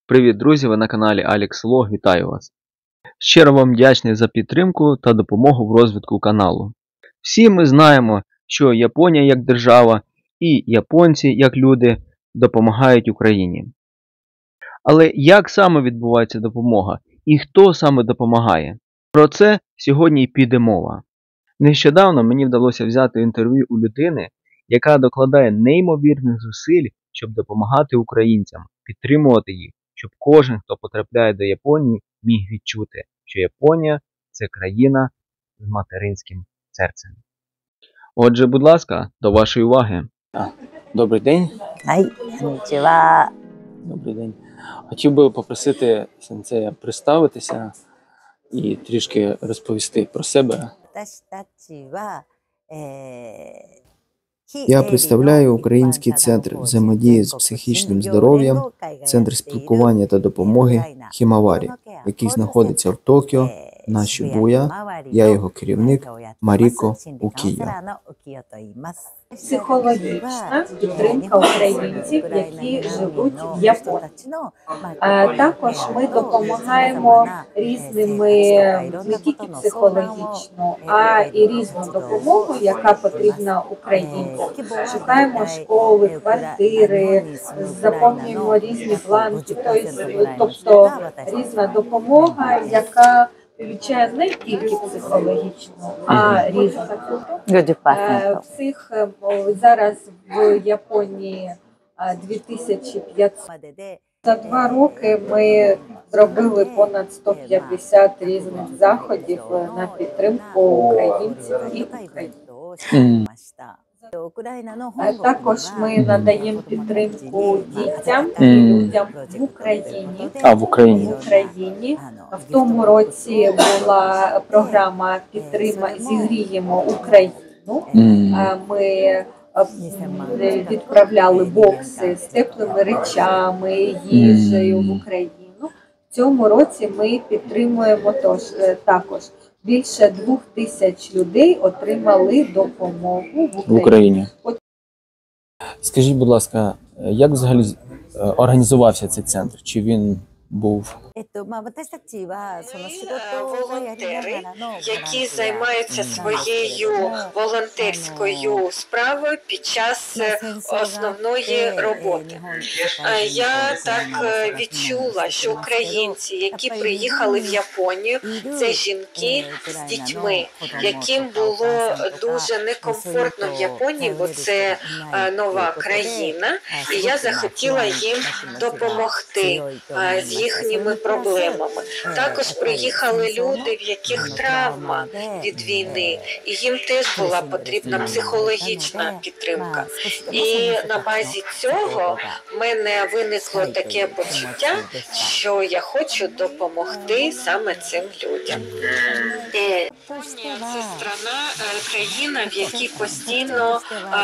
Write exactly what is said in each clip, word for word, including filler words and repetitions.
Привіт, друзі! Ви на каналі Alex Log. Вітаю вас! Щиро вам вдячний за підтримку та допомогу в розвитку каналу. Всі ми знаємо, що Японія як держава і японці як люди допомагають Україні. Але як саме відбувається допомога і хто саме допомагає? Про це сьогодні й піде мова. Нещодавно мені вдалося взяти інтерв'ю у людини, яка докладає неймовірних зусиль, щоб допомагати українцям, підтримувати їх, щоб кожен, хто потрапляє до Японії, міг відчути, що Японія – це країна з материнським серцем. Отже, будь ласка, до вашої уваги. А, добрий день. Ай, коннічева. Добрий день. Хотів би попросити сенсея представитися і трішки розповісти про себе. Я представляю Український центр взаємодії з психічним здоров'ям, центр спілкування та допомоги Хімаварі, який знаходиться в Токіо, на Шибуя. Я його керівник Маріко Укія. Психологічна підтримка українців, які живуть в Японії. Також ми допомагаємо різними, не тільки психологічну, а і різну допомогу, яка потрібна українцям. Шукаємо школи, квартири, заповнюємо різні бланки, тобто різна допомога, яка включає не тільки психологічну, а різну. Всіх зараз в Японії дві тисячі п'ятсот. За два роки ми зробили понад сто п'ятдесят різних заходів на підтримку українців і українців. Також ми надаємо підтримку дітям і людям в Україні. А, в Україні. В Україні. В тому році була програма «Підтрима, зігріємо Україну». Ми відправляли бокси з теплими речами, їжею в Україну. В цьому році ми підтримуємо тож, також. Більше двох тисяч людей отримали допомогу в Україні. В Україні. Скажіть, будь ласка, як взагалі організувався цей центр? Чи він був? Волонтери, які займаються своєю волонтерською справою під час основної роботи. Я так відчула, що українці, які приїхали в Японію, це жінки з дітьми, яким було дуже некомфортно в Японії, бо це нова країна, і я захотіла їм допомогти з їхніми проблемами. Також приїхали люди, в яких травма від війни, і їм теж була потрібна психологічна підтримка. І на базі цього в мене виникло таке почуття, що я хочу допомогти саме цим людям. Японія – це страна, країна, в якій постійно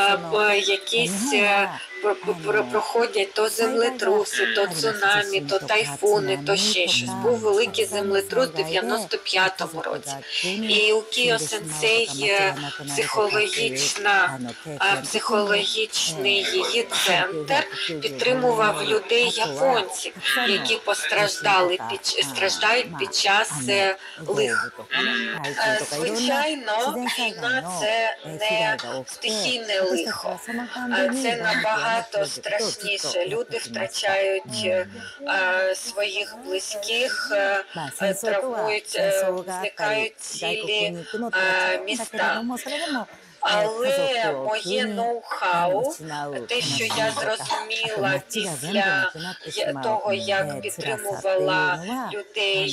якісь проходять то землетруси, то цунамі, то тайфуни, то ще щось. Був великий землетрус в дев'яносто п'ятому році. І у Кіо-сенсей психологічна, психологічний її центр підтримував людей японців, які постраждали під, страждають під час лих. Звичайно, війна – це не стихійне лихо, це набагато Багато страшніше. Люди втрачають е, своїх близьких, е, травмують, е, зникають цілі е, міста. Але моє ноу-хау, те, що я зрозуміла після того, як підтримувала людей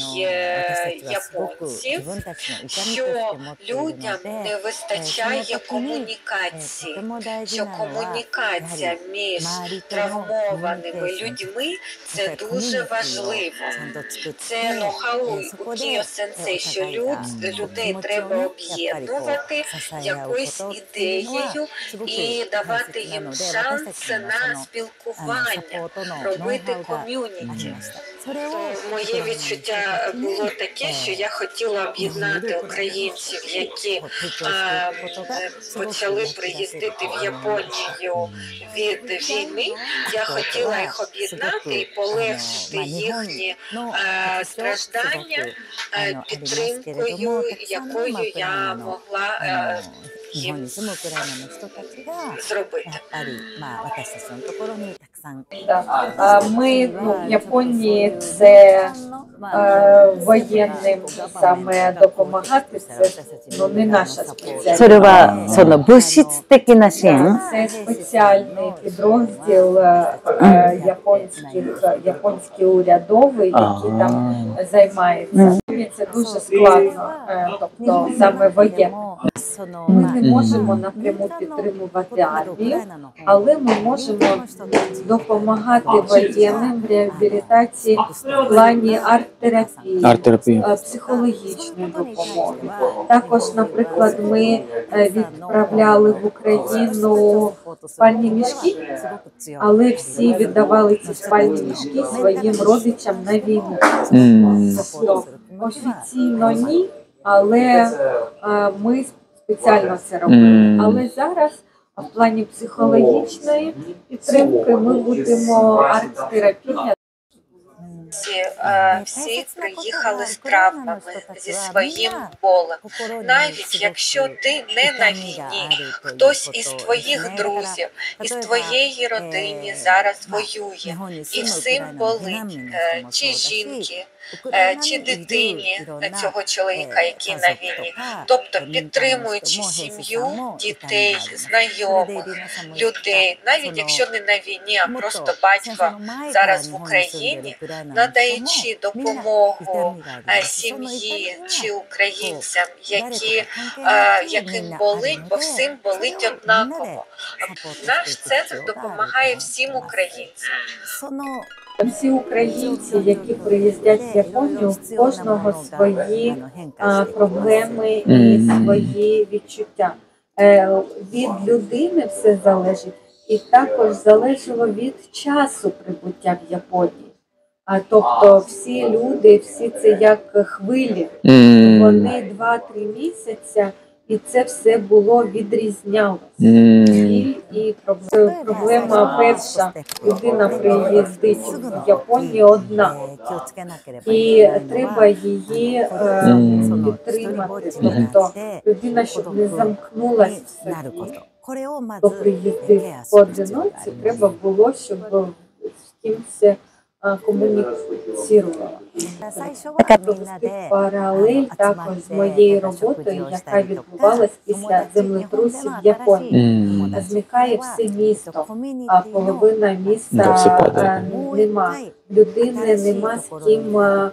японців, що людям не вистачає комунікації, що комунікація між травмованими людьми – це дуже важливо. Це ноу-хау у Кіо-сенсей, що люд, людей треба об'єднувати якоюсь ідеєю і давати їм шанс на спілкування, робити ком'юніті. моє відчуття було таке, що я хотіла об'єднати українців, які а, почали приїздити в Японію від війни. Я хотіла їх об'єднати і полегшити їхні а, страждання а, підтримкою, якою я могла а, їм зробити. Да. Ми ну, в Японії це е, воєнним саме допомагати, це ну, не наша そ спеціальність. れはその物質的な支援 Це спеціальний підрозділ е, японських, японський урядовий, який там займається. Це дуже складно, е, тобто саме воєнно. Ми не можемо напряму підтримувати армію, але ми можемо допомагати воєнним в реабілітації в плані арт-терапії, Арт-терапії. е, психологічної допомоги. Також, наприклад, ми е, відправляли в Україну спальні мішки, але всі віддавали ці спальні мішки своїм родичам на війну. Тобто офіційно ні, але е, ми спеціально це робили. Але зараз в плані психологічної підтримки ми будемо арт-терапія. Всі, е, всі приїхали з травмами, зі своїм болем. Навіть якщо ти не на війні, хтось із твоїх друзів, із твоєї родини зараз воює, і всім болить, е, чи жінки, е, чи дитині цього чоловіка, який на війні. Тобто підтримуючи сім'ю, дітей, знайомих, людей, навіть якщо не на війні, а просто батько зараз в Україні, надаючи допомогу е, сім'ї чи українцям, які, е, яким болить, бо всім болить однаково. Наш центр допомагає всім українцям. Всі українці, які приїздять в Японію, у кожного свої а, проблеми і свої відчуття. Е, від людини все залежить, і також залежало від часу прибуття в Японії. А, тобто всі люди, всі це як хвилі. Вони два-три місяці, і це все було відрізнялося. Біль і проблема, проблема перша. Людина приїздить в Японію одна. І треба її е, підтримати. Тобто людина, щоб не замкнулася в собі, хто приїздив поодиночці, треба було, щоб з кимось комунікувала. Провести паралель також з моєю роботою, яка відбувалась після землетрусів в Японії. Зникає все місто, а половина міста нема. Людини нема з ким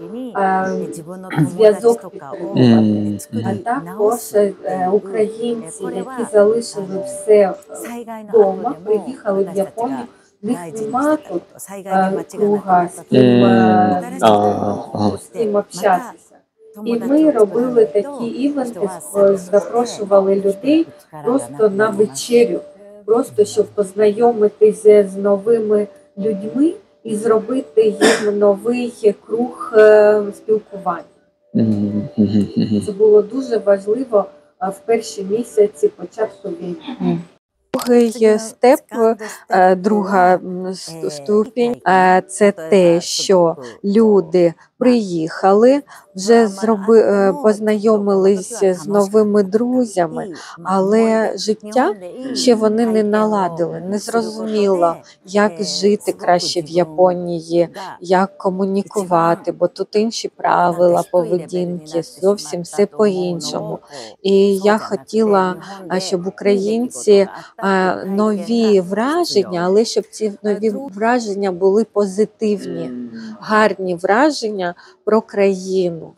зв'язок підтримувати. А також українці, які залишили все вдома, приїхали в Японію, в них нема тут круга, з ким, з ким общатися. І ми робили такі івенти, запрошували людей просто на вечерю, просто щоб познайомитися з новими людьми і зробити їм новий круг спілкування. Це було дуже важливо в перші місяці початку війни. Другий степ, друга ступінь – це те, що люди приїхали, вже зроби, познайомилися з новими друзями, але життя ще вони не наладили, не зрозуміло, як жити краще в Японії, як комунікувати, бо тут інші правила поведінки, зовсім все по-іншому. І я хотіла, щоб українці нові враження, але щоб ці нові враження були позитивні, гарні враження про країну.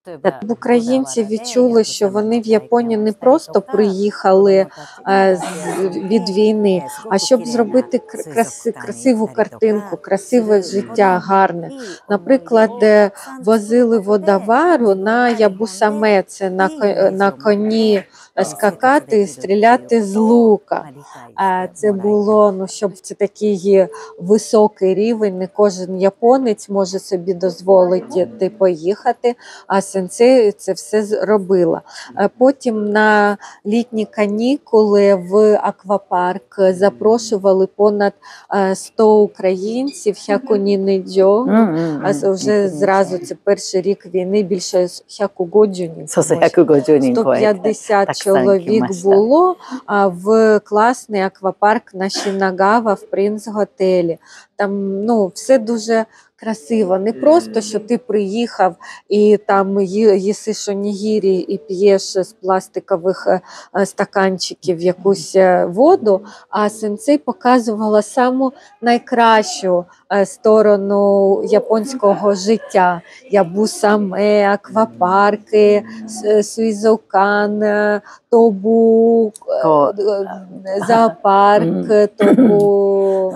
Щоб українці відчули, що вони в Японію не просто приїхали е, з- від війни, а щоб зробити кр- краси, красиву картинку, красиве життя, гарне. Наприклад, де возили водовару на ябусаме, це на, ко- на коні скакати і стріляти з лука. А це було, ну, щоб це такий високий рівень, не кожен японець може собі дозволити поїхати, а сенсей це все зробила. А потім на літні канікули в аквапарк запрошували понад е, сто українців, хякунінидзьо. А це вже зразу, це перший рік війни, більше хякугоджунів. そうそう、ひゃくごじゅうにん超えて。 сто п'ятдесят так само чоловік кімашта. було а, в класний аквапарк на Шинагава в Принц-готелі. Там, ну, все дуже красиво. Не просто, що ти приїхав і там ї- їсиш онігірі і п'єш з пластикових е, е, стаканчиків якусь е, воду, а сенсей показувала саму найкращу е, сторону японського життя. Ябусаме, аквапарки, с- суїзокан, е, тобу, е, Ко- е, зоопарк, тобу...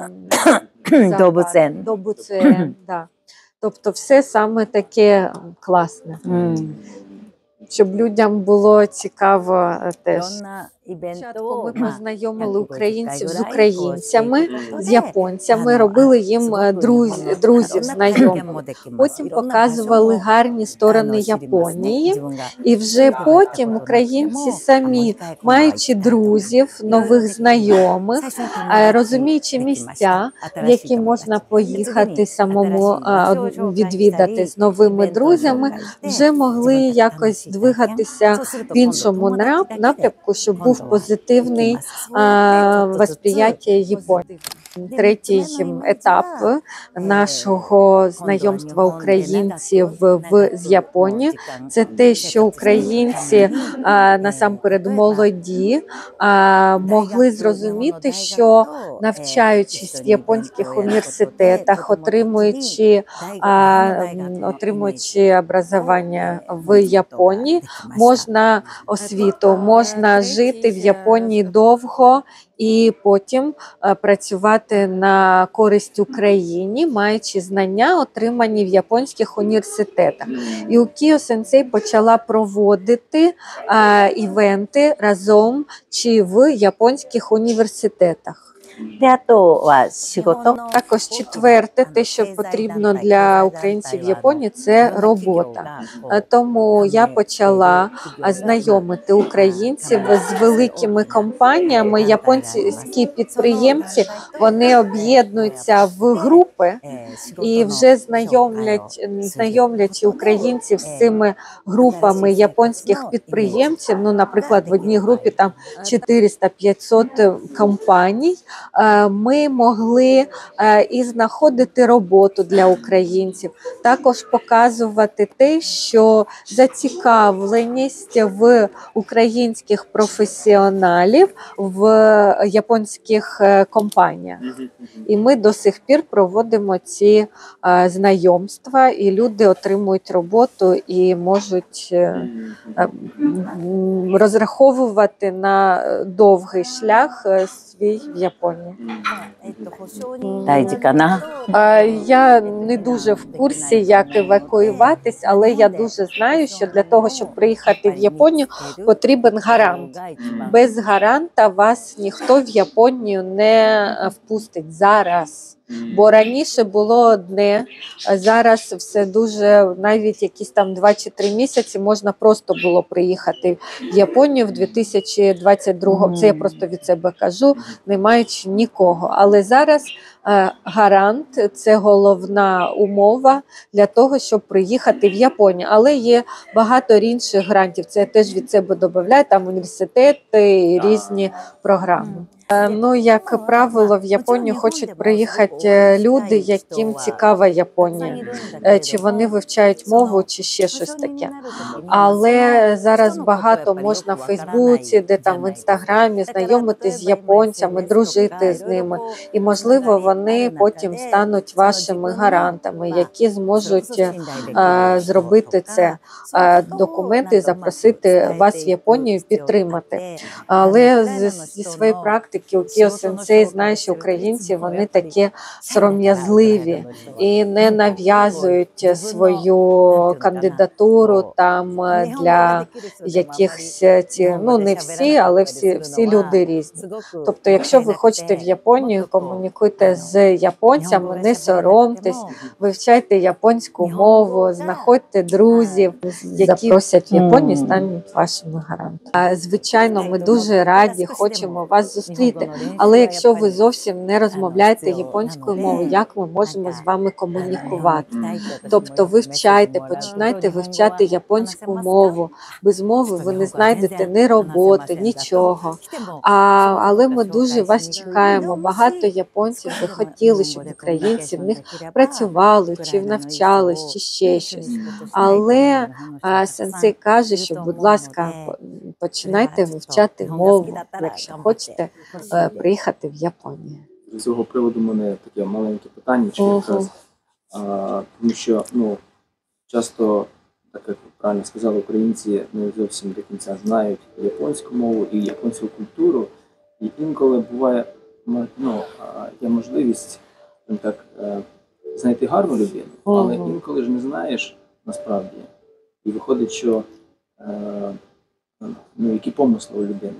Добуцен. Добуцен, да. Тобто все саме таке класне. うん。 Щоб людям було цікаво е, い теж. ろんなイベント Спочатку を ми まあ познайомили українців з ひゃくごじゅっかいぐらい українцями, こうしていくこと з で японцями, あの робили あ їм すご е, く друз- 日本の друзів, いろんな体験 знайомих. もできます。 Потім いろんな場所 показували も гарні あ сторони の知りますね。 Японії. 自分が І вже потім українці самі, маючи друзів, нових знайомих, е, розуміючи місця, в які можна поїхати самому е, відвідати з новими друзями, вже могли якось двигатися в іншому нап- напрямку, щоб був позитивний е, восприяття Японії. Третій етап нашого знайомства українців в з Японією – це те, що українці а, насамперед молоді а, могли зрозуміти, що навчаючись в японських університетах, отримуючи а, м, отримуючи образування в Японії, можна освіту, можна жити в Японії довго і потім е, працювати на користь Україні, маючи знання, отримані в японських університетах. І Укіо Сенсей почала проводити е, івенти разом чи в японських університетах. で、あとは仕事。 Також четверте, те, що потрібно для українців в Японії, це робота. Е, Тому я почала е, знайомити українців з великими компаніями. Японські підприємці, вони об'єднуються в групи і вже знайомлять, знайомлять українців з цими групами японських підприємців. Ну, наприклад, в одній групі там чотириста-п'ятсот компаній. Е, Ми могли е, і знаходити роботу для українців, також показувати те, що зацікавленість в українських професіоналів в японських е, компаніях. І ми до сих пір проводимо ці е, знайомства, і люди отримують роботу і можуть е, е, м, розраховувати на довгий шлях е, свій в Японії. 大事かな。 Е, Я не дуже в курсі, як евакуюватись, але я дуже знаю, що для того, щоб приїхати в Японію, потрібен гарант. Без гаранта вас ніхто в Японію не впустить зараз. Бо раніше було одне, а зараз все дуже, навіть якісь там два чи три місяці можна просто було приїхати в Японію в дві тисячі двадцять другому. Це я просто від себе кажу, не маючи нікого. Але зараз е, гарант – це головна умова для того, щоб приїхати в Японію. Але є багато інших грантів. Це я теж від себе додаю, там університети і різні програми. Е, Ну, як правило, в Японію хочуть приїхати люди, яким цікава Японія. Е, Чи вони вивчають мову, чи ще щось таке. Але зараз багато можна в Фейсбуці, де там в Інстаграмі знайомитись з японцями, дружити з ними. І, можливо, вони потім стануть вашими гарантами, які зможуть е, зробити це, е, документи, запросити вас в Японію підтримати. Але з- зі своєї практики у Кіо-сенсей знає, що українці вони такі сором'язливі і не нав'язують свою кандидатуру там для якихось ці, ну не всі, але всі, всі люди різні. Тобто, якщо ви хочете в Японію, комунікуйте з японцями, не соромтесь, вивчайте японську мову, знаходьте друзів, які запросять в Японію, стануть вашими гарантами. А, Звичайно, ми дуже раді, хочемо вас зустріти, але якщо ви зовсім не розмовляєте японською мовою, як ми можемо з вами комунікувати? Тобто вивчайте, починайте вивчати японську мову. Без мови ви не знайдете ні роботи, нічого. А, але ми дуже вас чекаємо. Багато японців би хотіли, щоб українці в них працювали, чи навчались, чи ще щось. Але а, сенсей каже, що, будь ласка, починайте вивчати мову, якщо хочете е, приїхати в Японію. З цього приводу в мене таке маленьке питання, чи Мгм. якраз, а, тому що ну, часто, так як ви правильно сказали, українці не зовсім до кінця знають японську мову і японську культуру, і інколи буває м- ну, а, є можливість скажімо так, е, знайти гарну людину, але Мгм. інколи ж не знаєш насправді. І виходить, що е, ну, які помисли у людини.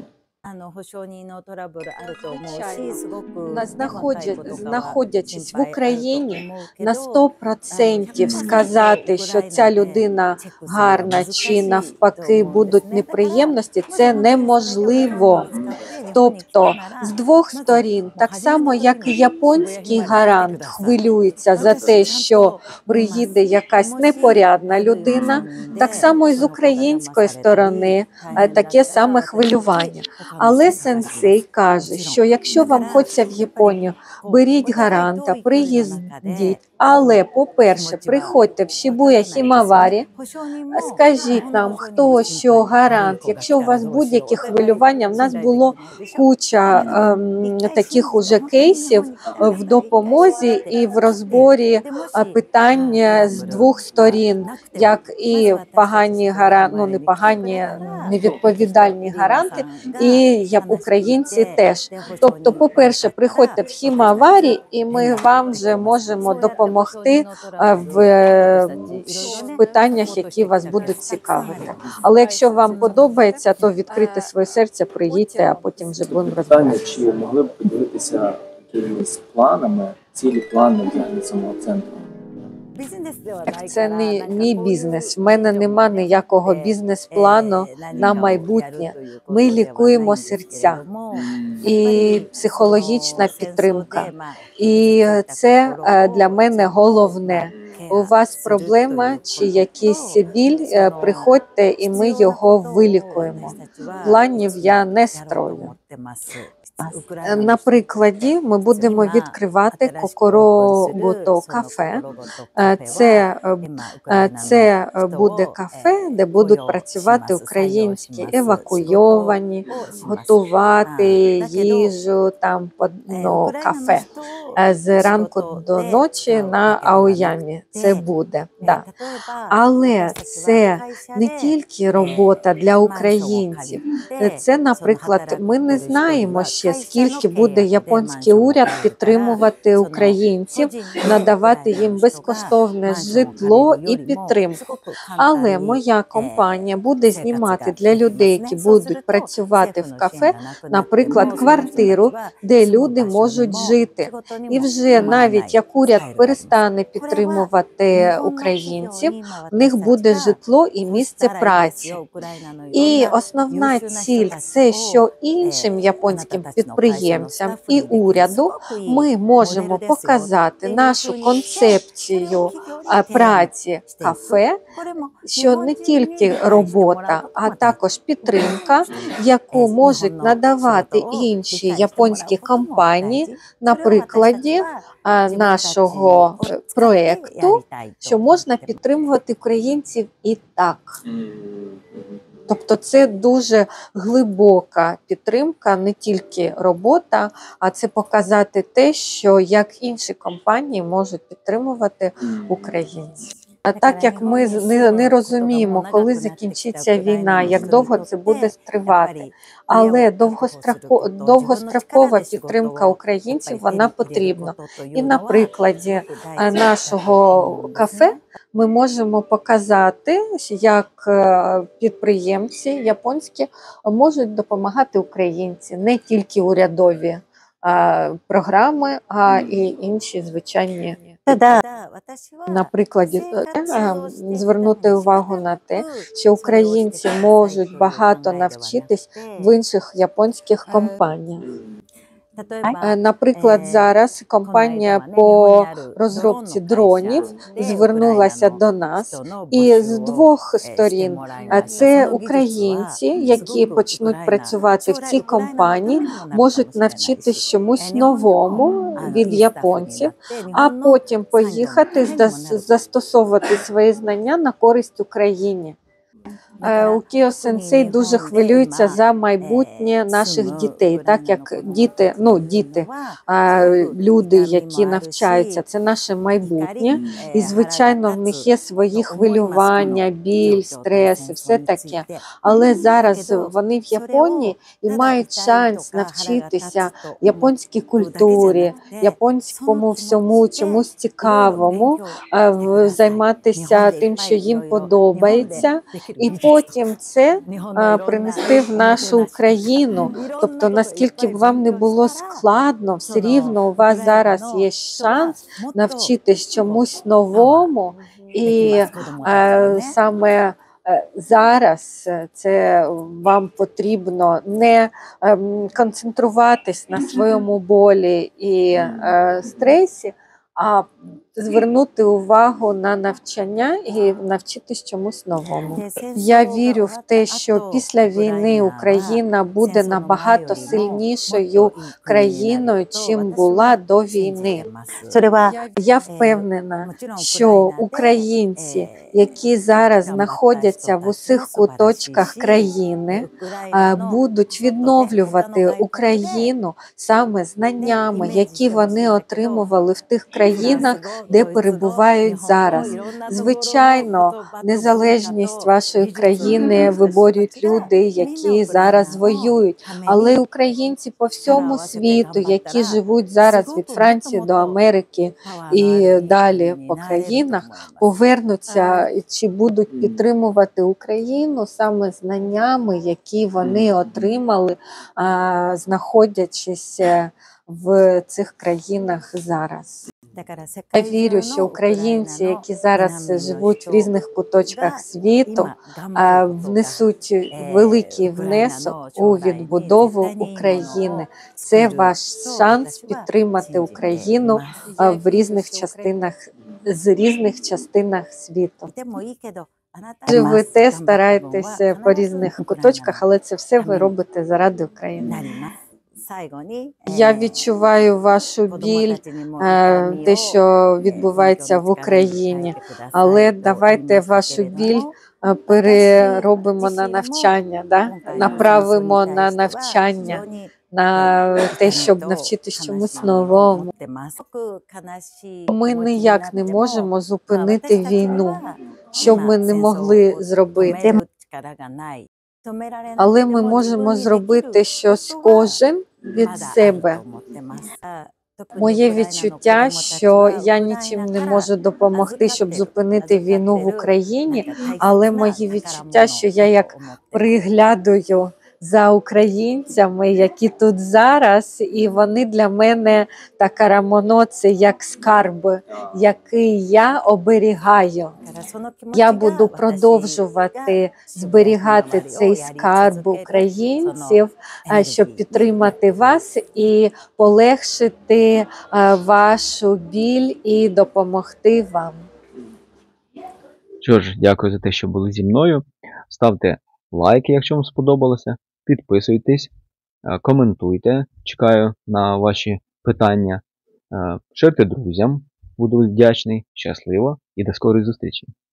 На- знаходять- знаходячись в Україні, на сто процентів сказати, що ця людина гарна чи навпаки будуть неприємності, це неможливо. Тобто з двох сторін, так само як і японський гарант хвилюється за те, що приїде якась непорядна людина, так само і з української сторони е, таке саме хвилювання. Але сенсей каже, що якщо вам хочеться в Японію, беріть гаранта, приїздіть. Але, по-перше, приходьте в Шибуя Хімаварі, скажіть нам, хто що гарант. Якщо у вас будь-які хвилювання, в нас було куча ем, таких уже кейсів в допомозі і в розборі е, питань з двох сторін, як і погані гаранти, ну не погані, невідповідальні гаранти, і як українці теж. Тобто, по-перше, приходьте в Хімаварі, і ми вам вже можемо допомогти е, в е, в питаннях, які вас будуть цікавити. Але якщо вам подобається, то відкрийте своє серце, приїдьте, а потім вже будемо Питання, розмовляти. чи могли б поділитися якимись планами, цілі плани для самого центру? Так, це не мій бізнес. В мене нема ніякого бізнес-плану на майбутнє. Ми лікуємо серця і психологічна підтримка. І це е, для мене головне. У вас проблема чи якийсь біль, е, приходьте і ми його вилікуємо. Планів я не строю. Е, На прикладі ми будемо відкривати Кокоро-Гото кафе. Е, Це, е, е, це е, буде кафе, де будуть працювати українські евакуйовані, готувати їжу, там по- ну, кафе. Е, З ранку до ночі на Аоямі це буде. Да. Але це не тільки робота для українців. Це, наприклад, ми не знаємо ще, скільки буде японський уряд підтримувати українців, надавати їм безкоштовне житло і підтримку. Але моя компанія буде знімати для людей, які будуть працювати в кафе, наприклад, квартиру, де люди можуть жити. І вже навіть як уряд перестане підтримувати українців, в них буде житло і місце праці. І основна ціль – це, що іншим японським підприємцям і уряду ми можемо показати нашу концепцію праці кафе, що не тільки робота, а також підтримка, яку можуть надавати інші японські компанії на прикладі нашого проєкту, що можна підтримувати українців і так. Тобто це дуже глибока підтримка, не тільки робота, а це показати те, що як інші компанії можуть підтримувати українців. А так як ми не, не розуміємо, коли закінчиться війна, як довго це буде тривати, але довгостроко, довгострокова підтримка українців, вона потрібна. І на прикладі нашого кафе ми можемо показати, як підприємці японські можуть допомагати українці, не тільки урядові програми, а і інші звичайні. На прикладі звернути увагу на те, що українці можуть багато навчитись в інших японських компаніях. Наприклад, зараз компанія по розробці дронів звернулася до нас, і з двох сторін це українці, які почнуть працювати в цій компанії, можуть навчитись чомусь новому від японців, а потім поїхати застосовувати свої знання на користь Україні. Укіо-сенсей дуже хвилюється за майбутнє наших дітей, так як діти, ну діти, люди, які навчаються, це наше майбутнє, і звичайно в них є свої хвилювання, біль, стрес і все таке. Але зараз вони в Японії і мають шанс навчитися японській культурі, японському всьому, чомусь цікавому, займатися тим, що їм подобається, і потім це а, принести в нашу Україну. Тобто, наскільки б вам не було складно, все рівно у вас зараз є шанс навчитись чомусь новому, і а, саме зараз це вам потрібно не концентруватись на своєму болі і а, стресі, а звернути увагу на навчання і навчитись чомусь новому. Я вірю в те, що після війни Україна буде набагато сильнішою країною, чим була до війни. Я впевнена, що українці, які зараз знаходяться в усіх куточках країни, будуть відновлювати Україну саме знаннями, які вони отримували в тих країнах, де перебувають зараз. Звичайно, незалежність вашої країни виборюють люди, які зараз воюють, але українці по всьому світу, які живуть зараз від Франції до Америки і далі по країнах, повернуться чи будуть підтримувати Україну саме знаннями, які вони отримали, знаходячись в цих країнах зараз. Я вірю, що українці, які зараз живуть в різних куточках світу, внесуть великий внесок у відбудову України. Це ваш шанс підтримати Україну в різних частинах, з різних частинах світу. Живете, стараєтеся по різних куточках, але це все ви робите заради України. Я відчуваю вашу біль, те, що відбувається в Україні, але давайте вашу біль переробимо на навчання, да? Направимо на навчання, на те, щоб навчитись чомусь новому. Ми ніяк не можемо зупинити війну, що б ми не могли зробити. Але ми можемо зробити щось кожен від себе. Моє відчуття, що я нічим не можу допомогти, щоб зупинити війну в Україні, але мої відчуття, що я як приглядаю за українцями, які тут зараз, і вони для мене така рамоно, це як скарб, який я оберігаю. Я буду продовжувати зберігати цей скарб українців, щоб підтримати вас і полегшити вашу біль і допомогти вам. Що ж, дякую за те, що були зі мною. Ставте лайки, якщо вам сподобалося. Підписуйтесь, коментуйте. Чекаю на ваші питання. Ширте друзям. Буду вдячний. Щасливо і до скорої зустрічі.